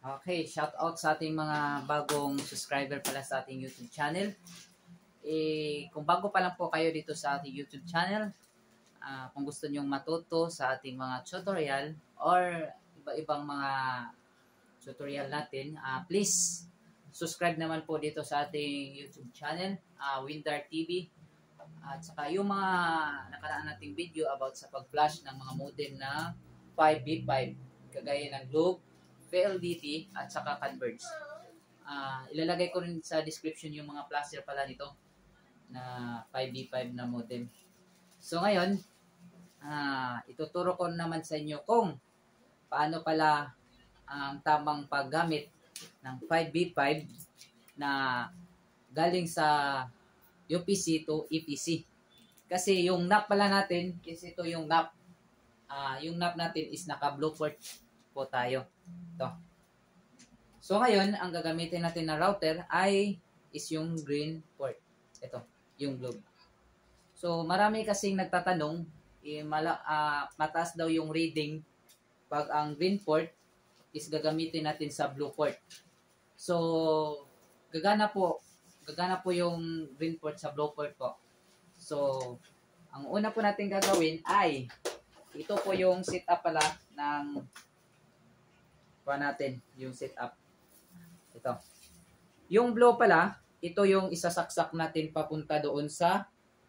Okay, shout out sa ating mga bagong subscriber pala sa ating YouTube channel. Kung bago pa lang po kayo dito sa ating YouTube channel, kung gusto nyong matuto sa ating mga tutorial or iba-ibang mga tutorial natin, please subscribe naman po dito sa ating YouTube channel, Windar TV. At saka yung mga nakaraan nating video about sa pag-flash ng mga modem na 5v5, kagaya ng Globe, PLDT at saka Converge. Ilalagay ko rin sa description yung mga flasher pala nito na 5v5 na modem. So ngayon, ituturo ko naman sa inyo kung paano pala ang tamang paggamit ng 5v5 na galing sa UPC to EPC. Kasi yung NAP pala natin is ito yung NAP. Yung NAP natin is naka-blue port po tayo. Ito. So ngayon, ang gagamitin natin na router is yung green port. Ito, yung Globe. So marami kasing nagtatanong, mataas daw yung reading pag ang green port is gagamitin natin sa blue port. So gagana po yung green port sa blue port po. So ang una po natin gagawin ay ito po yung setup pala ng natin, yung setup. Ito. Yung blue pala, ito yung isasaksak natin papunta doon sa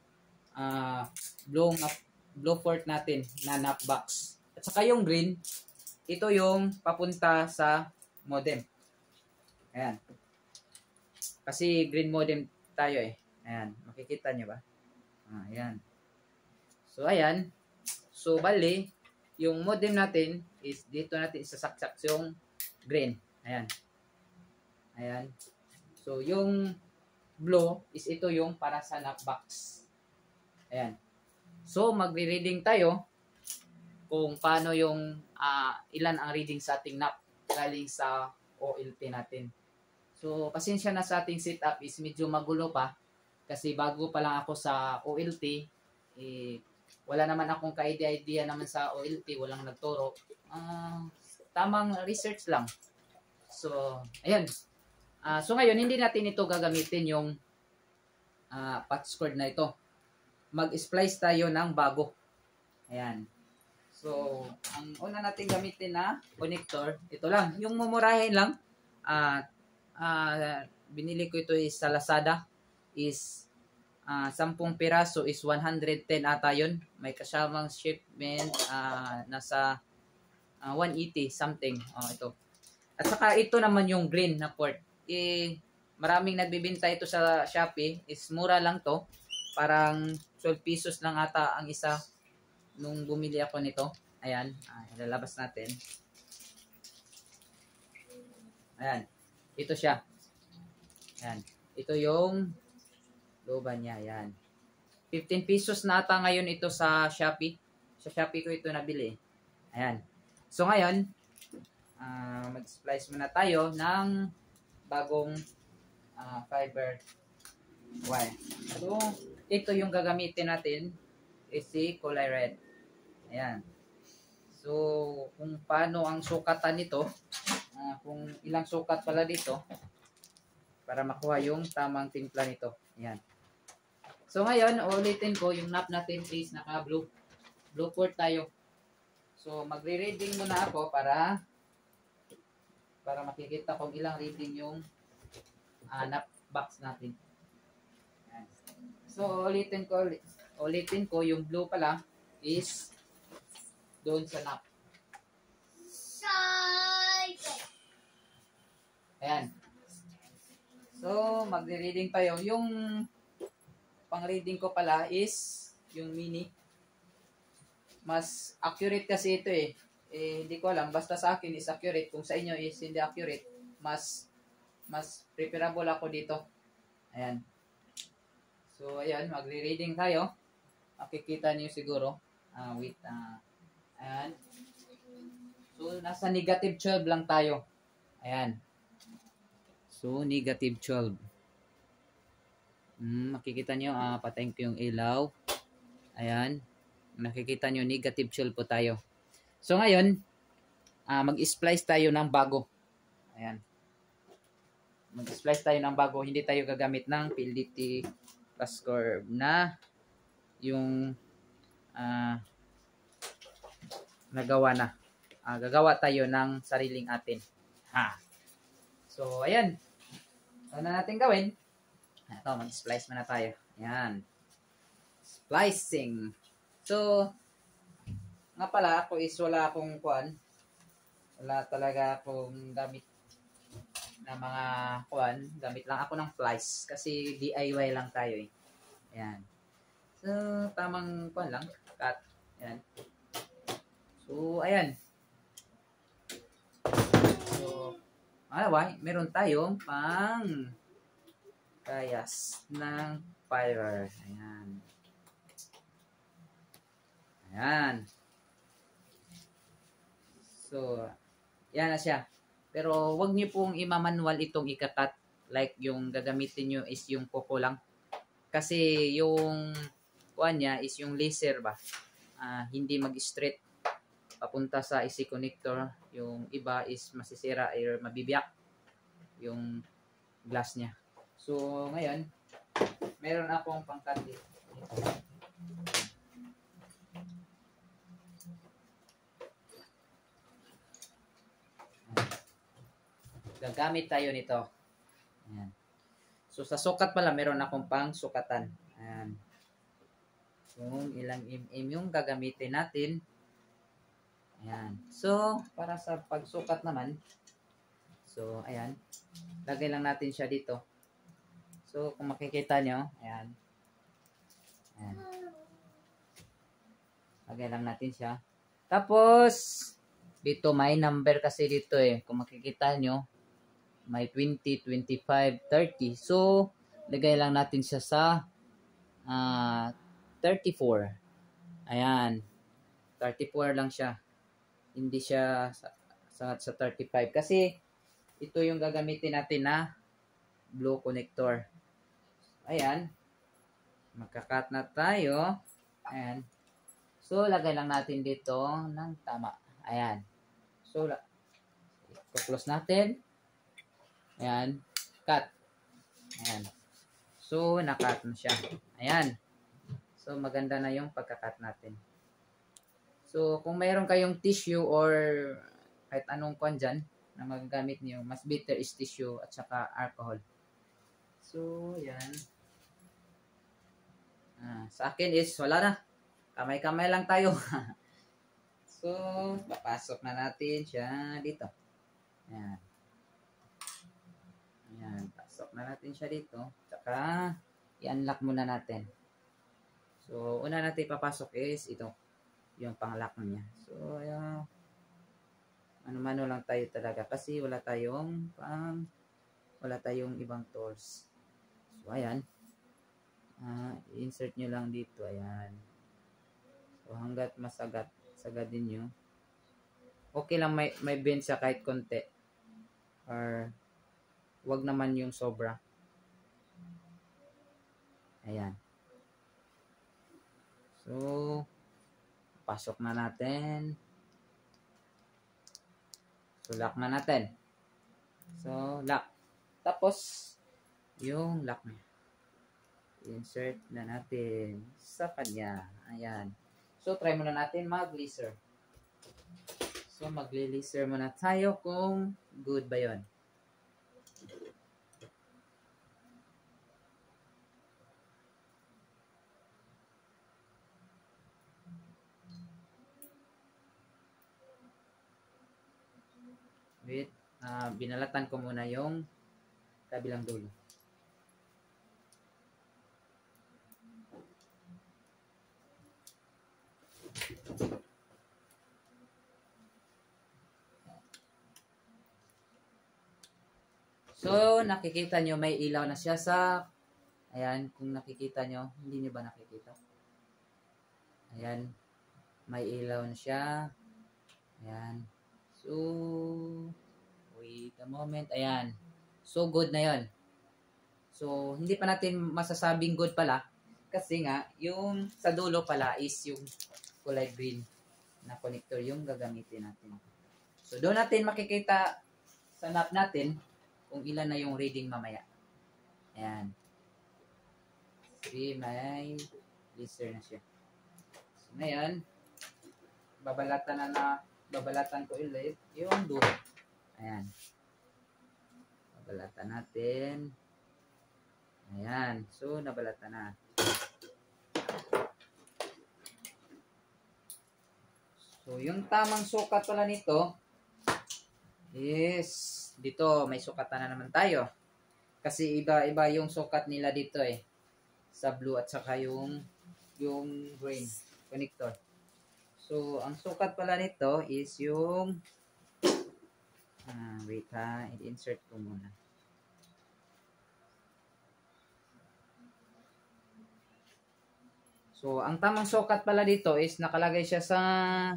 blue port natin na NAP box. At saka yung green, ito yung papunta sa modem. Ayan. Kasi green modem tayo eh. Ayan. Makikita nyo ba? Ayan. So, ayan. So, bali, yung modem natin is dito natin isasaksak yung green. Ayan. Ayan. So, yung blue is ito yung para sa NAP box. Ayan. So, magre-reading tayo kung paano yung ilan ang reading sa ating NAP galing sa OLT natin. So, pasensya na sa ating setup is medyo magulo pa kasi bago pa lang ako sa OLT. Wala naman akong ka-idea naman sa OLT, walang nagturo. Tamang research lang. So, ayan. So, ngayon, hindi natin ito gagamitin yung patchcord na ito. Mag-splice tayo ng bago. Ayan. So, ang una natin gamitin na connector, ito lang. Yung mumurahin lang, binili ko ito sa Lazada, is 10 piraso is 110 ata yun. May kasamang shipment nasa 180 something. Ito. At saka ito naman yung green na port. Maraming nagbibenta ito sa Shopee. Is mura lang to. Parang 12 pesos lang ata ang isa nung bumili ako nito. Ayan. Ilalabas natin. Ayan. Ito siya. Ayan. Ito yung looban niya, yan. 15 pesos na ata ngayon ito sa Shopee. Sa Shopee ko ito nabili. Ayan. So ngayon, mag-splice muna tayo ng bagong fiber wire. So, ito yung gagamitin natin is si kulay red. Ayan. So, kung paano ang sukatan nito, kung ilang sukat pala dito, para makuha yung tamang timpla nito. Ayan. So ngayon, ulitin ko, yung NAP natin is naka-blue port tayo. So magre-reading muna ako para makikita kung ilang reading yung NAP box natin. Ayan. So ulitin ko, yung blue pala is doon sa NAP. Ayan. So magre-reading tayo. Yung pang-reading ko pala is yung mini. Mas accurate kasi ito eh. Hindi ko alam. Basta sa akin is accurate. Kung sa inyo is hindi accurate, mas preferable ako dito. Ayan. So, ayan. Magre-reading tayo. Makikita niyo siguro. Wait. Ayan. So, nasa negative 12 lang tayo. Ayan. So, negative 12. Makikita nyo, patayin ko yung ilaw. Ayan. Nakikita nyo, negative 12 po tayo. So ngayon, mag-splice tayo ng bago. Ayan. Mag-splice tayo ng bago. Hindi tayo gagamit ng PLDT plus curve na yung nagawa na. Gagawa tayo ng sariling atin. Ha. So, ayan. Ano na natin gawin? Ito, mag-splice muna tayo. Ayan. Splicing. So, nga pala, ako is wala akong kuan. Wala talaga akong gamit na mga kuan. Gamit lang ako ng plies. Kasi DIY lang tayo eh. Ayan. So, tamang kuan lang. Cut. Ayan. So, ayan. So, meron tayong pang kayas ng fiber. Ayan. Ayan. So, yan na siya. Pero, wag niyo pong imamanual itong ikakat. Like, yung gagamitin nyo is yung kuko lang. Kasi, yung kuan niya is yung laser ba. Hindi mag-straight papunta sa IC connector. Yung iba is masisira or mabibiyak yung glass niya. So, ngayon, meron akong pangkat dito. Gagamit tayo nito. Ayan. So, sa sukat pala, meron akong pang sukatan. Ayan. Kung ilang mm yung gagamitin natin. Ayan. So, para sa pagsukat naman, so, ayan. Lagay lang natin siya dito. So, kung makikita nyo, ayan. Ayan. Lagay lang natin siya. Tapos, dito may number kasi dito eh. Kung makikita nyo, may 20, 25, 30. So, lagay lang natin siya sa 34. Ayan. 34 lang siya. Hindi siya sa 35. Kasi, ito yung gagamitin natin na blue connector. Ayan. Magka-cut na tayo. Ayan. So, lagay lang natin dito ng tama. Ayan. So, close natin. Ayan. Cut. Ayan. So, na-cut na siya. Ayan. So, maganda na yung pagka-cut natin. So, kung mayroon kayong tissue or kahit anong kwan dyan na magagamit niyo, mas better is tissue at saka alcohol. So, ayan. Sa akin is wala na. Kamay-kamay lang tayo. So, papasok na natin siya dito. Ayan. Ayan. Pasok na natin siya dito. Tsaka, i-unlock muna natin. So, una natin papasok is ito. Yung pang-lock niya. So, ayan. Ano-mano lang tayo talaga. Kasi wala tayong ibang tools. So, ayan. Insert nyo lang dito. Ayan. So, hanggat sagadin nyo. Okay lang may bend sa kahit konti. Or, wag naman yung sobra. Ayan. So, pasok na natin. So, lock na natin. So, lock. Tapos, yung lock niya. Insert na natin sa kanya. Ayan. So, try muna natin mag-laser. So, mag-laser muna tayo kung good ba yun. Wait. Binalatan ko muna yung kabilang dulo. So, nakikita nyo, may ilaw na siya sa, ayan, kung nakikita nyo, hindi nyo ba nakikita? Ayan, may ilaw na siya. Ayan. So, wait a moment. Ayan. So, good na yon. So, hindi pa natin masasabing good pala. Kasi nga, yung sa dulo pala is yung kulay green na connector yung gagamitin natin. So, doon natin makikita sa knob natin kung ilan na yung reading mamaya. Ayan. See, may laser na siya. So, ngayon, babalatan ko ulit yung dulo. Ayan. Babalatan natin. Ayan. So, nabalatan na. So, yung tamang sukat pala nito is dito may sukatan na naman tayo. Kasi iba-iba yung sukat nila dito eh. Sa blue at saka yung green connector. So, ang sukat pala nito is yung wait ha, i-insert ko muna. So, ang tamang sukat pala dito is nakalagay siya sa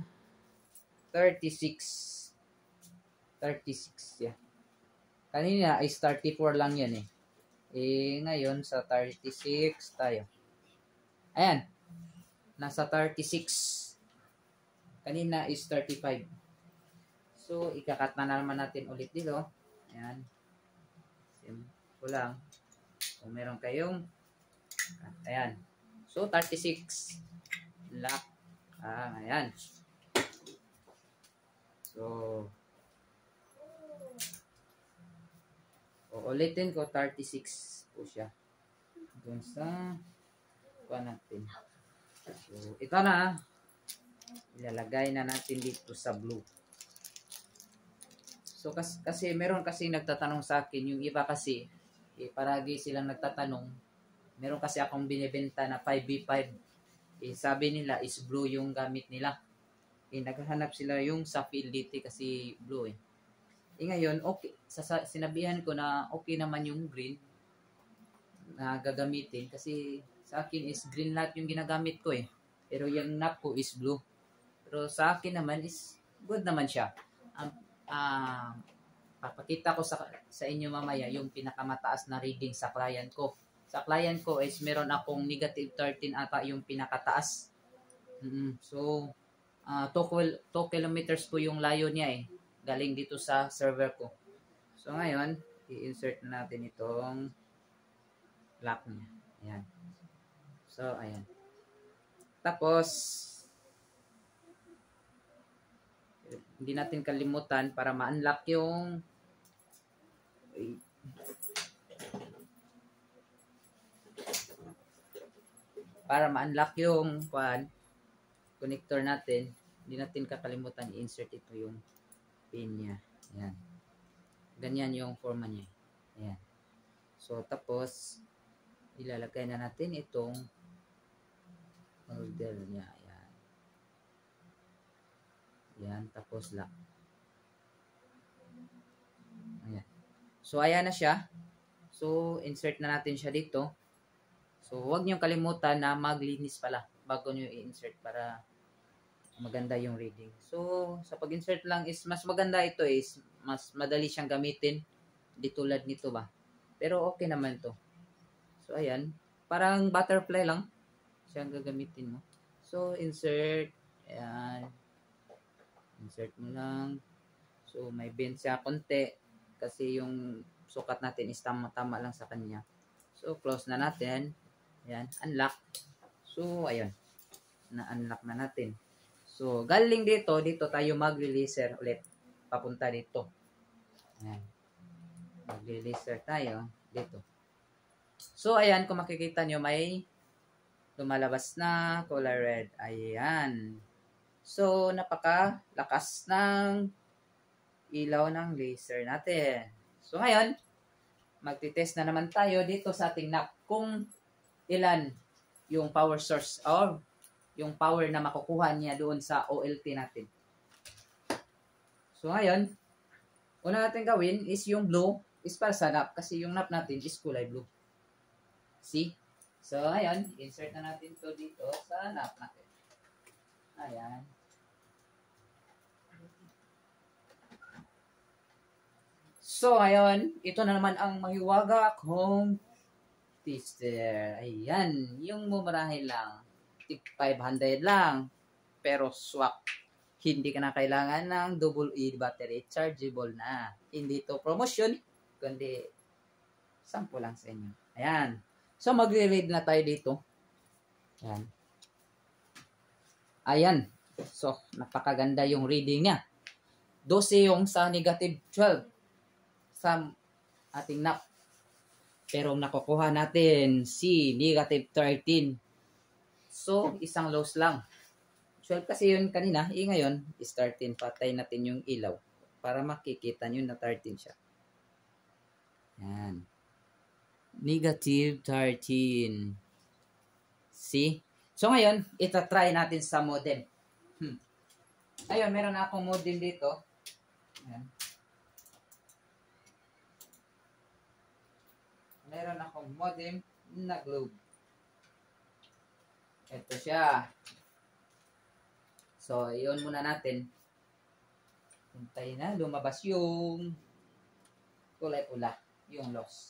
36. 36, yeah. Kanina is 34 lang yan eh. Ngayon sa 36 tayo. Ayan. Nasa 36. Kanina is 35. So, ikakat na naman natin ulit dito. Ayan. Simple lang. Kung meron kayong ayan. So, 36. Lock. Ayan. So, ulitin ko, 36 po siya. Doon sa natin. So, ito na. Ilalagay na natin dito sa blue. So, kasi meron kasi nagtatanong sa akin. Yung iba kasi, paragi silang nagtatanong. Meron kasi akong binibenta na 5v5. Sabi nila is blue yung gamit nila. Naghahanap sila yung sa fidelity kasi blue eh. Ngayon, okay, sinabihan ko na okay naman yung green na gagamitin kasi sa akin is green lahat yung ginagamit ko eh. Pero yung knob ko is blue. Pero sa akin naman is good naman siya. Papakita ko sa inyo mamaya yung pinakamataas na reading sa client ko. Sa client ko is meron akong negative 13 ata yung pinakataas. So, 2 kilometers po yung layo niya eh. Galing dito sa server ko. So, ngayon, i-insert na natin itong lock niya. Ayan. So, ayan. Tapos, hindi natin kalimutan para ma-unlock yung connector natin, hindi natin kakalimutan i-insert ito yung pin niya. Ayan. Ganyan yung forma niya. Ayan. So, tapos, ilalagay na natin itong holder niya. Ayan. Ayan. Tapos, lock. Ayan. So, ayan na siya. So, insert na natin siya dito. So, huwag niyong kalimutan na maglinis pala bago niyo i-insert para maganda yung reading. So, sa pag-insert lang is mas maganda ito is mas madali siyang gamitin. Di tulad nito ba. Pero okay naman to. So, ayan. Parang butterfly lang siyang gagamitin mo. So, insert. Ayan. Insert mo lang. So, may bend siya konti kasi yung sukat natin is tama-tama lang sa kanya. So, close na natin. Ayan. Unlock. So, ayan. Na-unlock na natin. So, galing dito tayo mag-releaser ulit. Papunta dito. Ayan. Mag-releaser tayo dito. So, ayan, kung makikita nyo, may lumalabas na color red. Ayan. So, napakalakas ng ilaw ng laser natin. So, ngayon, magtitest na naman tayo dito sa ating knob kung ilan yung power source or yung power na makukuha niya doon sa OLT natin. So, ngayon, una natin gawin is yung blue is para sa knob kasi yung knob natin is kulay blue. See? So, ngayon, insert na natin to dito sa knob natin. Ayan. So, ngayon, ito na naman ang mahiwaga kong tester. Ayan, yung mumurahin lang. 500 lang. Pero swak. Hindi ka na kailangan ng double E battery, chargeable na. Hindi to promotion, kundi sample lang sa inyo. Ayan. So, magre-read na tayo dito. Ayan. Ayan. So, napakaganda yung reading niya. 12 yung sa negative 12 sa ating NAP. Pero nakukuha natin si negative 13. So, isang loss lang. 12 kasi yun kanina. Ngayon, is 13. Patay natin yung ilaw. Para makikita nyo na 13 siya. Ayan. Negative 13. See? So, ngayon, itatry natin sa modem. Ayun, meron na akong modem dito. Ayan. Meron akong modem na Globe. Ito siya. So, iyon muna natin. Hintayin na, lumabas yung kulay pula, yung loss.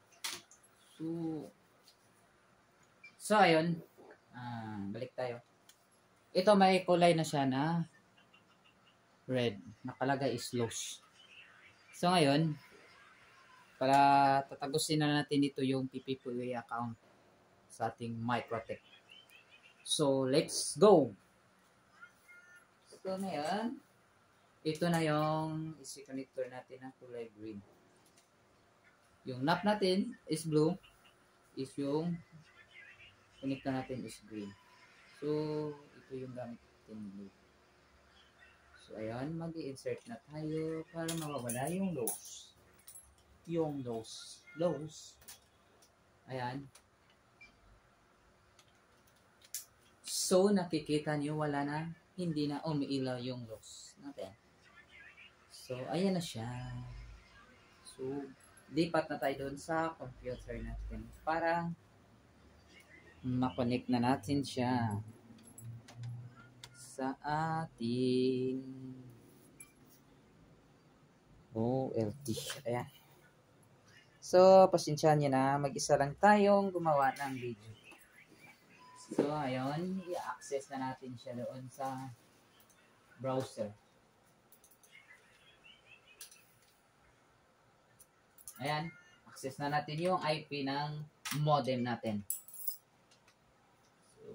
So ayun. Balik tayo. Ito may kulay na siya na red. Nakalagay is loss. So ngayon, para tatagusin na natin dito yung PPPoE account sa ating Microtech. So, let's go! So, ngayon, ito na yung isi-connector natin ng kulay green. Yung NAP natin is blue, is yung connector natin is green. So, ito yung gamit natin blue. So, ayan, mag-i-insert na tayo para mawawala yung lows. Yung lows. Ayan. So, nakikita nyo, wala na, hindi na umiilaw yung lows natin. So, ayan na siya. So, lipat na tayo doon sa computer natin para makonect na natin siya sa ating OLT. Ayan. So, pasensyahan nyo na, mag-isa lang tayong gumawa ng video. So, ayun, i-access na natin siya doon sa browser. Ayan, access na natin yung IP ng modem natin. So,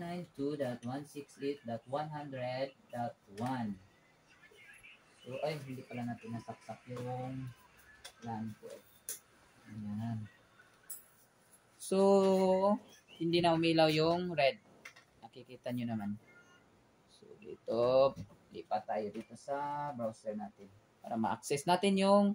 192.168.100.1. So, ay, hindi pala natin nasaksak yung LAN port. Ayan. So, hindi na umilaw yung red. Nakikita nyo naman. So, dito, lipat tayo dito sa browser natin para ma-access natin yung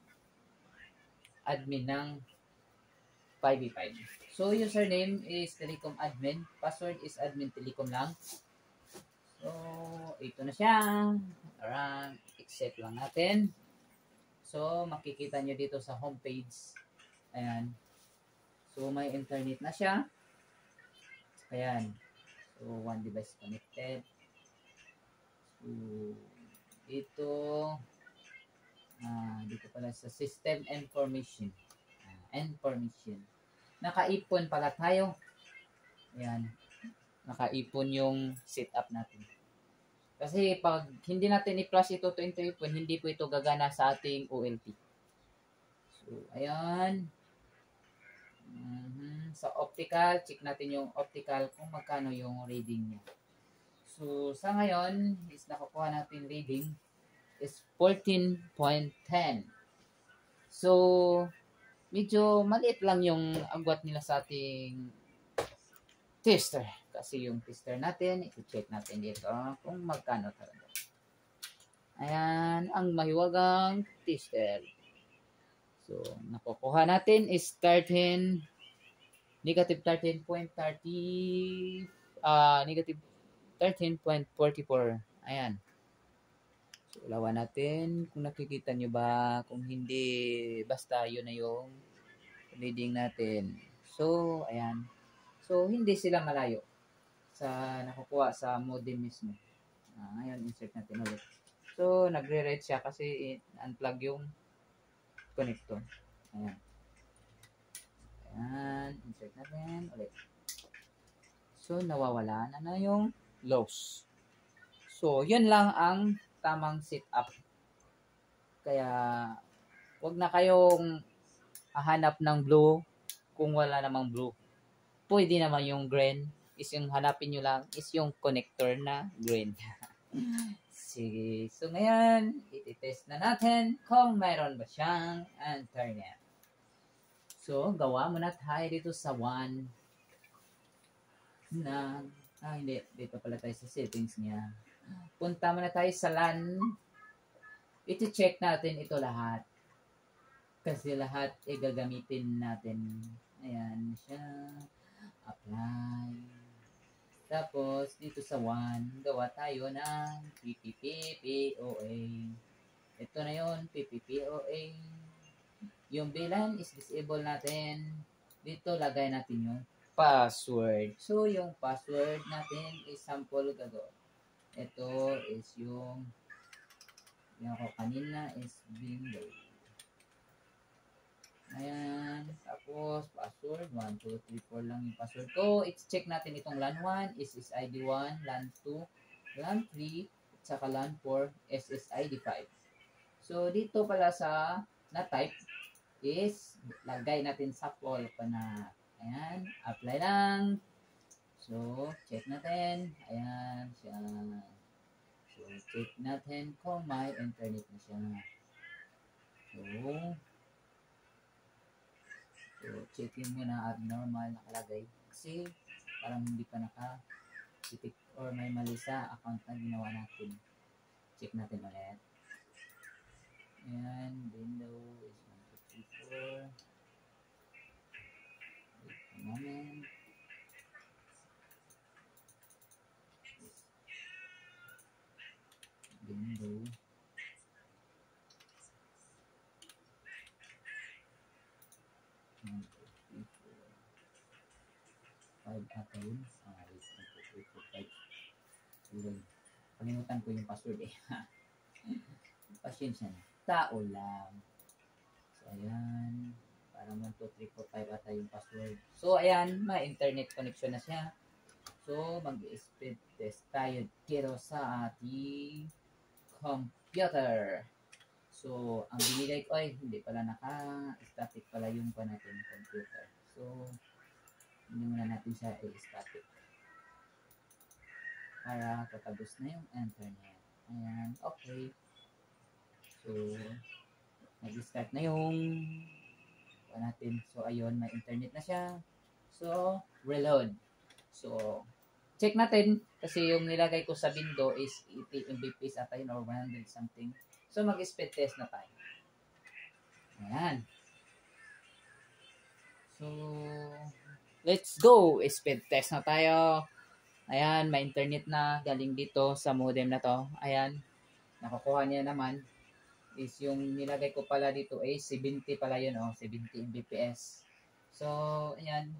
admin ng 5v5. So, username is Telecom admin. Password is admin Telecom lang. So, ito na siya. Accept lang natin. So, makikita nyo dito sa homepage. Ayan. So, may internet na siya. Ayan. So, one device connected. So, dito pala sa system information. Information. Nakaipon pala tayo. Ayan. Nakaipon yung setup natin. Kasi pag hindi natin i-flash ito to ipon, hindi po ito gagana sa ating OLT. So, ayan. Sa optical, check natin yung optical kung magkano yung reading niya. So, sa ngayon, is nakukuha natin reading is 14.10. So, medyo maliit lang yung agwat nila sa ating tester. Kasi yung tester natin, i-check natin dito kung magkano talaga. Ayan, ang mahiwagang tester. So, nakukuha natin is negative 13.44. Ayan. So, lawan natin. Kung nakikita nyo ba, kung hindi, basta yun na yung reading natin. So, ayan. So, hindi sila malayo sa nakukuha sa modem mismo. Ngayon, insert natin ulit. So, nagre-read siya kasi unplug yung connector. Ayan. Ayan. Insert natin ulit. So, nawawala na yung loss. So, yun lang ang tamang setup. Kaya, wag na kayong hahanap ng blue kung wala namang blue. Pwede naman yung green. Is yung hanapin nyo lang is yung connector na green. Sige. So, ngayon, ititest na natin kung mayroon ba siyang internet. So, gawa muna tayo dito sa 1 na, hindi, dito pala tayo sa settings niya. Punta muna tayo sa LAN. Iti-check natin ito lahat. Kasi lahat gagamitin natin. Ayan siya. Apply. Tapos, dito sa 1, gawa tayo ng PPPoA. Ito na yun, PPPoA. Yung VLAN is disable natin. Dito, lagay natin yung password. So, yung password natin is sample gagawin. Ito is yung ako kanina is bingo. Ayan. Tapos, password. 1, 2, 3, 4 lang yung password ko. I-check natin itong LAN 1, SSID 1, LAN 2, LAN 3, at saka LAN 4, SSID 5. So, dito pala sa na-type is lagay natin sa poll pa na. Ayan. Apply lang. So, check natin. Ayan siya. So, check natin kung may internet na siya. So, checkin muna abnormal nakalagay. Kasi, parang hindi pa naka-titik or may mali sa account na ginawa natin. Check natin ulit. Ayan, window is 1, 2, 3, 4. Wait a moment. Window. Five ata yun. Wait, 1, 2, 3, 4, 5. Yun. Palimutan ko yung password eh. Pasensya na. Tao lang. So, ayan. Parang 1, 2, 3, 4, 5 ata yung password. So, ayan. May internet connection na siya. So, mag-speed test tayo dito sa ating computer. So, ang binigay ko ay hindi pala naka-static pala yung pa natin computer. So, hindi muna natin siya i-static. Para tatagos na yung internet. Ayan, okay. So, nag-start na yung natin. So, ayun, may internet na siya. So, reload. So, check natin. Kasi yung nilagay ko sa window is 80 Mbps ata yun or 100 something. So, mag-speed test na tayo. Ayan. So, let's go! Speed test na tayo. Ayan, may internet na galing dito sa modem na to. Ayan, nakukuha niya naman is yung nilagay ko pala dito ay 70 pala yun, 70 Mbps. So, ayan.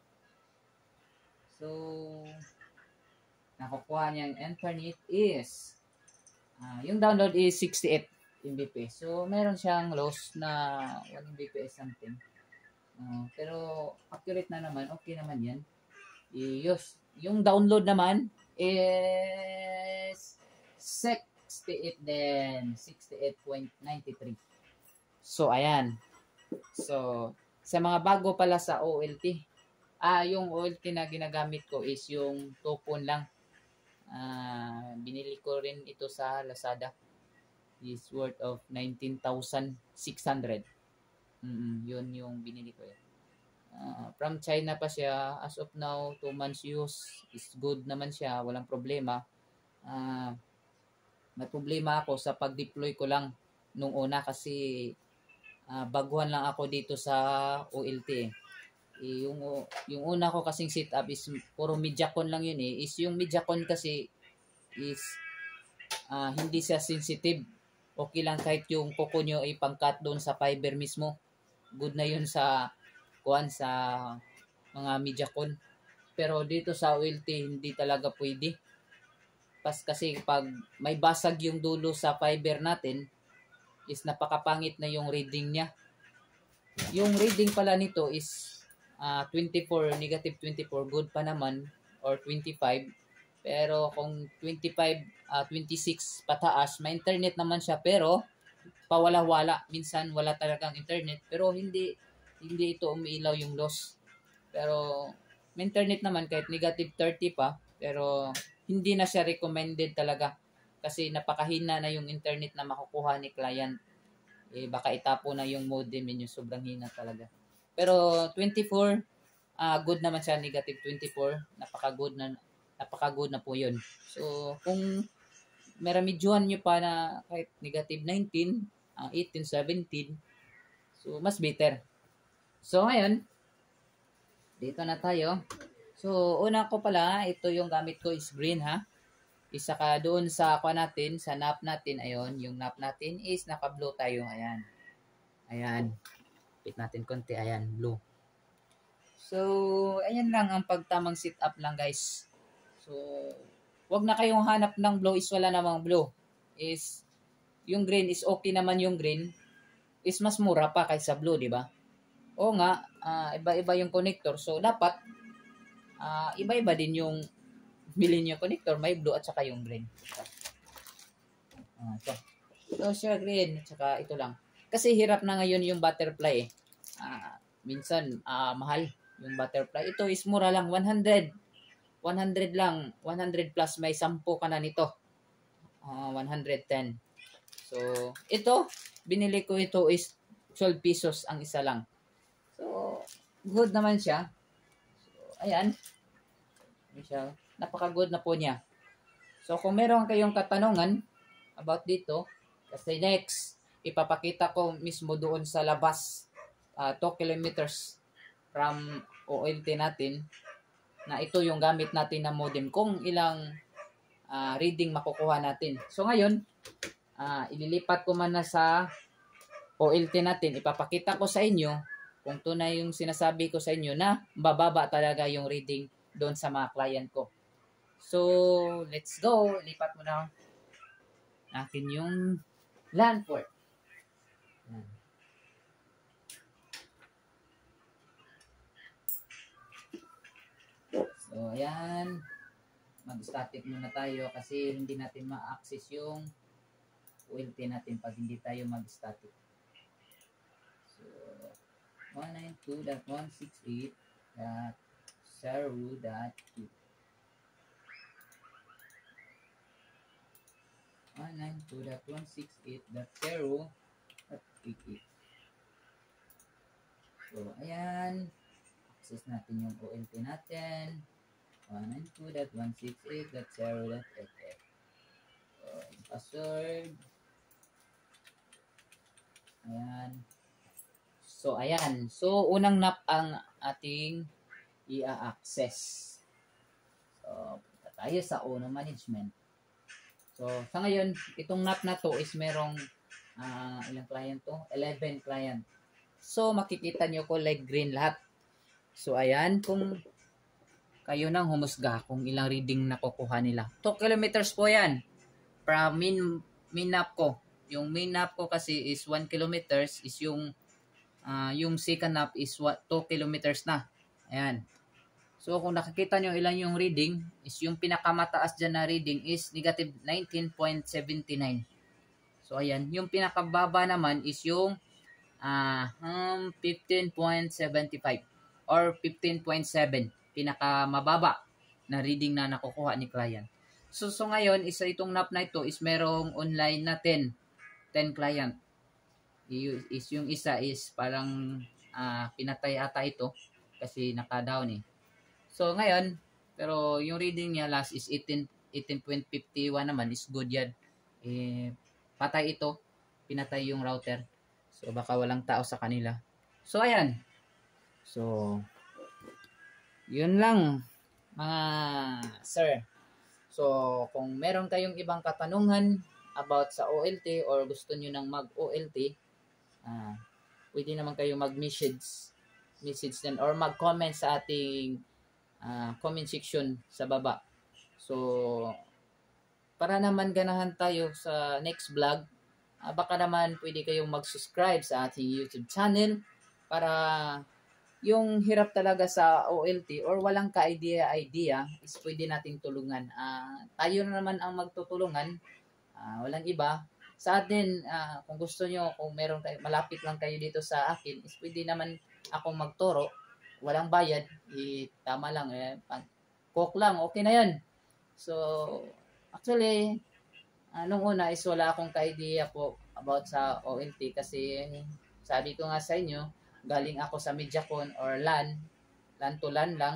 So, nakukuha niya yung internet is yung download is 68 Mbps. So, meron siyang loss na 1 Mbps something. Pero, accurate na naman. Okay naman yan. Yung download naman is 68 din. 68.93. So, ayan. So, sa mga bago pala sa OLT, yung OLT na ginagamit ko is yung tupon lang. Binili ko rin ito sa Lazada. Is worth of 19,600. Yun yung binili ko. From China pa siya. As of now, 2 months use. Is good naman siya. Walang problema. May problema ako sa pag-deploy ko lang nung una kasi baguhan lang ako dito sa OLT. Yung una ko kasing setup is puro Mediacon lang yun eh. Is yung Mediacon kasi is hindi siya sensitive. Okay lang kahit yung kuko nyo ay pang-cut doon sa fiber mismo. Good na yun sa mga Mediacon. Pero dito sa OLT hindi talaga pwede. Kasi pag may basag yung dulo sa fiber natin is napakapangit na yung reading niya. Yung reading pala nito is 24, negative 24, good pa naman, or 25. Pero kung 26 pataas, may internet naman siya pero pawala-wala. Minsan wala talagang internet pero hindi ito umiilaw yung loss. Pero may internet naman kahit negative 30 pa, pero hindi na siya recommended talaga kasi napakahina na yung internet na makukuha ni client. Baka itapo na yung modem yun, yung sobrang hina talaga. Pero 24, good naman siya, negative 24, napaka-good na po yun. So, kung meramidyohan nyo pa na kahit negative 19, 18, 17, so mas better. So, ngayon, dito na tayo. So, una ko pala, ito yung gamit ko is green ha. Isa ka doon sa natin, sa nap natin, ayun, yung nap natin is naka-blue tayo, ayan. Ayan. Pit natin konti, ayan, blue. So, ayan lang ang pagtamang setup lang guys. So, wag na kayong hanap ng blue is wala namang blue. Is, yung green is okay naman yung green. Is mas mura pa kaysa blue, di ba? O nga, iba-iba yung connector. So, dapat, iba-iba din yung bilhin yung connector. May blue at saka yung green. Ito. So, siya green. At saka ito lang. Kasi hirap na ngayon yung butterfly. Minsan, mahal yung butterfly. Ito is mura lang. 100. 100 lang. 100 plus. May 10 ka na nito. 110. So, ito, binili ko ito is 12 pesos ang isa lang. So, good naman siya. So, ayan. Napaka-good na po niya. So, kung meron kayong katanungan about dito, kasi next, ipapakita ko mismo doon sa labas, 2 kilometers from OLT natin, na ito yung gamit natin na modem, kung ilang reading makukuha natin. So, ngayon, ililipat ko man na sa OLT natin, ipapakita ko sa inyo kung tunay yung sinasabi ko sa inyo na bababa talaga yung reading doon sa mga client ko. So, let's go. Lipat mo na natin yung LAN port. So, ayan. Mag-static muna tayo kasi hindi natin ma-access yung OLT natin pag hindi tayo mag-static. So, 192.168.0.2 192.168.0.88. So, ayan. Access natin yung OLT natin. 192.168.0.88. So, password. Ayan. So, ayan. So, unang NAP ang ating i-access. So, punta tayo sa Uno Management. So, sa ngayon, itong NAP na to is merong ilang client to? 11 client. So, makikita nyo kulay green lahat. So, ayan. Kung kayo nang humusga kung ilang reading na kukuha nila. 2 kilometers po yan. Para main NAP ko. Yung main NAP ko kasi is 1 kilometers is yung second NAP is 2 kilometers na. Ayan. So, kung nakikita nyo ilan yung reading, is yung pinakamataas dyan na reading is negative 19.79. So, ayan. Yung pinakababa naman is yung 15.75 or 15.7. Pinakamababa na reading na nakukuha ni client. So ngayon, isa itong NAP na ito is merong online na 10 client. Is yung isa is parang pinatay ata ito kasi naka-down eh. So ngayon, pero yung reading niya last is 18.51 naman is good yan. Patay ito, pinatay yung router. So baka walang tao sa kanila. So ayan. So yun lang mga sir. So kung meron kayong ibang katanungan about sa OLT or gusto nyo nang mag-OLT, pwede naman kayo mag-message din or mag-comment sa ating comment section sa baba. So para naman ganahan tayo sa next vlog, baka naman pwede kayong mag-subscribe sa ating YouTube channel para yung hirap talaga sa OLT or walang ka-idea is pwede nating tulungan. Tayo na naman ang magtutulungan, walang iba. Sa atin, kung gusto nyo, kung meron kayo, malapit lang kayo dito sa akin, is pwede naman akong magturo. Walang bayad, tama lang, cook lang, okay na yan. So, actually, nung una is wala akong ka-idea po about sa OLT kasi sabi ko nga sa inyo, galing ako sa Mediacon or LAN to LAN lang.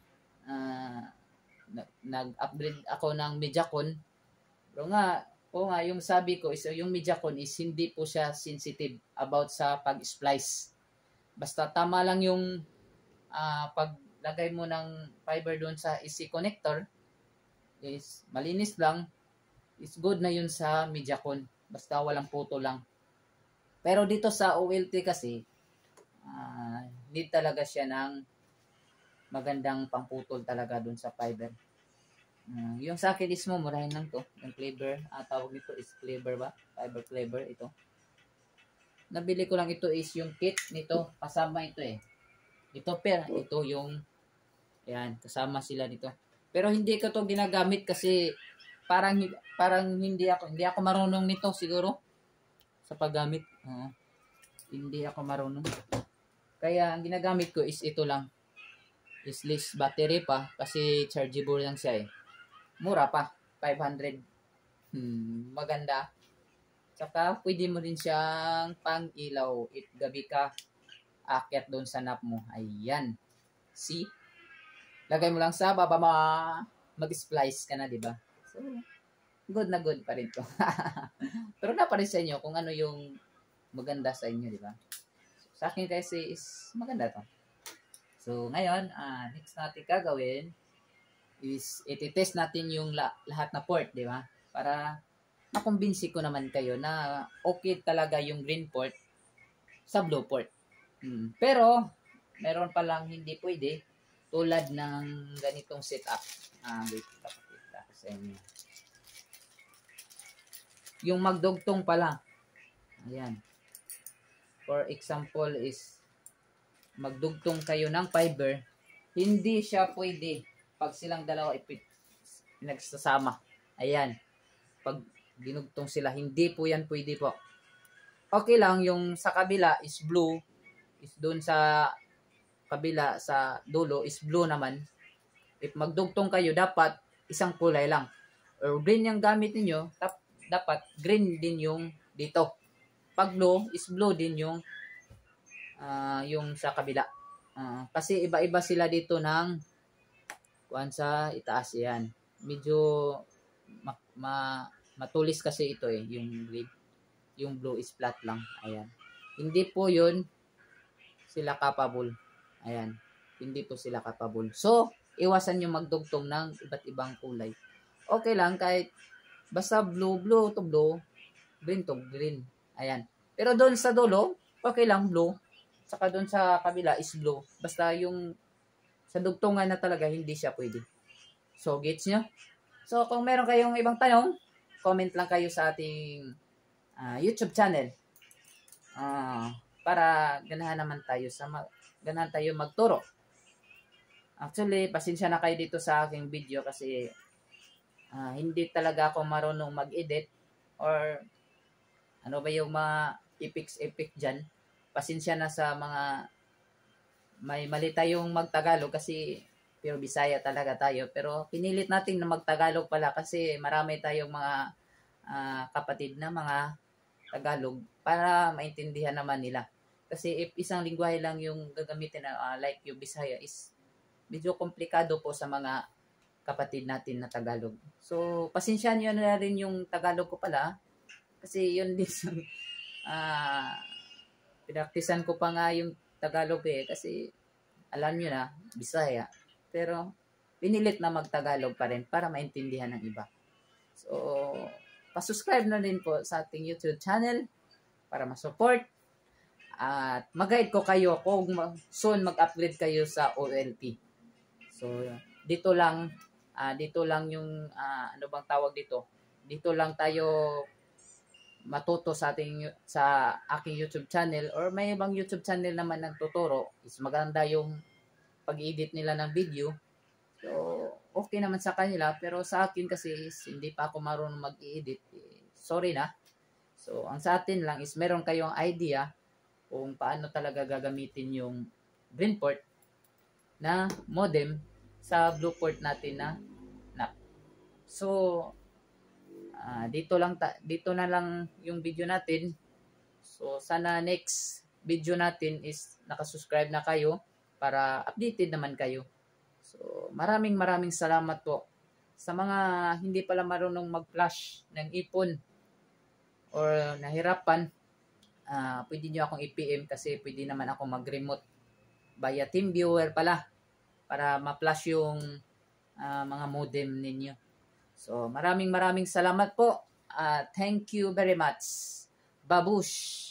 Nag-upgrade ako ng Mediacon. Pero nga, yung sabi ko is yung Mediacon is hindi po siya sensitive about sa pag-splice. Basta tama lang yung paglagay mo ng fiber doon sa EC connector is malinis lang, is good na yun sa Mediacon. Basta walang puto lang. Pero dito sa OLT kasi, need talaga siya ng magandang pamputol talaga dun sa fiber. Yung sa akin is murahin lang to. Yung Cleaver, tawag nito is Cleaver ba? Fiber Cleaver ito. Nabili ko lang ito is yung kit nito. Kasama ito eh. Ito ito yung, ayan, kasama sila nito. Pero hindi ko to ginagamit kasi parang hindi ako marunong nito siguro sa paggamit. Hindi ako marunong. Kaya ang ginagamit ko is ito lang. Is less battery pa kasi chargeable lang siya eh. Mura pa, 500. Maganda. Saka pwede mo din siyang pang-ilaw if gabi ka aakyat doon sa nap mo. Ayan. See? Lagay mo lang sa baba, mag-splice ka na, di ba? So, good na good pa rin to. Pero na pa rin sa inyo kung ano yung maganda sa inyo, di ba? Sa akin kasi is maganda to. So, ngayon, next natin gagawin is iti-test natin yung lahat na port, di ba? Para makumbinsi ko naman kayo na okay talaga yung green port sa blue port. Pero, meron pa lang hindi pwede tulad ng ganitong setup. Wait, papakita ko sa inyo. Yung magdugtong pala. Ayan. For example is magdugtong kayo ng fiber, hindi siya pwede pag silang dalawa pinagsasama. Ayan. Pag dinugtong sila, hindi po yan pwede po. Okay lang yung sa kabila is blue, is doon sa kabila sa dulo is blue naman. If magdugtong kayo, dapat isang kulay lang. Or green yung gamit niyo, dapat green din yung dito. Pag blue is blue din yung sa kabila. Kasi iba-iba sila dito ng kuan sa itaas yan. Medyo matulis kasi ito eh, yung green. Yung blue is flat lang. Ayan. Hindi po yun sila capable. Ayan. Hindi po sila capable. So, iwasan yung magdugtong ng iba't ibang kulay. Okay lang kahit basta blue to blue, green to green. Ayan. Pero doon sa dulo, okay lang blue. Saka doon sa kabila is blue. Basta yung sa dugtungan na talaga hindi siya pwede. So, gets nyo? So, kung meron kayong ibang tanong, comment lang kayo sa ating YouTube channel. Para ganahan naman tayo ganahan tayo magturo. Actually, pasensya na kayo dito sa aking video kasi hindi talaga ako marunong mag-edit or ano ba yung mga epic dyan. Pasensya na sa mga may mali tayong magtagalog kasi pero Bisaya talaga tayo. Pero pinilit natin na magtagalog pala kasi marami tayong mga kapatid na mga Tagalog para maintindihan naman nila. Kasi if isang lingwahe lang yung gagamitin like yung Bisaya is medyo komplikado po sa mga kapatid natin na Tagalog. So, pasensya nyo na rin yung Tagalog ko pala. Kasi yun din pinaktisan ko pa nga yung Tagalog eh. Kasi alam nyo na, Bisaya. Pero pinilit na magtagalog pa rin para maintindihan ng iba. So, pa-subscribe na rin po sa ating YouTube channel para ma-support. At mag-guide ko kayo kung soon mag-upgrade kayo sa OLT. So, dito lang yung ano bang tawag dito? Dito lang tayo matuto sa aking YouTube channel or may ibang YouTube channel naman nagtuturo, is maganda yung pag-edit nila ng video. So, okay naman sa kanila, pero sa akin kasi hindi pa ako marunong mag-edit. Sorry na. So, ang sa atin lang is meron kayong idea kung paano talaga gagamitin yung greenport na modem sa blueport natin na NAP. So, dito na lang yung video natin. So, sana next video natin is nakasubscribe na kayo para updated naman kayo. So, maraming salamat po sa mga hindi pala marunong mag-flash ng ipon or nahirapan. Pwede nyo akong i-PM kasi pwede naman ako mag-remote via TeamViewer pala para ma-flash yung mga modem ninyo. So, maraming salamat po. Thank you very much. Babush!